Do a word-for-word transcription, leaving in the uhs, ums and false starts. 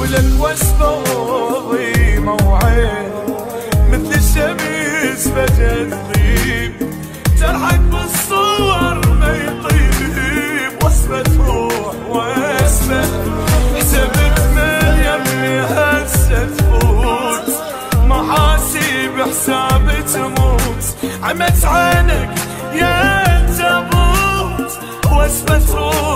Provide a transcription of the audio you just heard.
ولك وصفة عظيمة وعين مثل الشمس فجأة تغيب، جرحك بالصور ما يطيب. وصفة روح وصفة حسبت من يمي هسه تفوت، محاسيب حساب تموت، عمت عينك يا تابوت. وصفة روح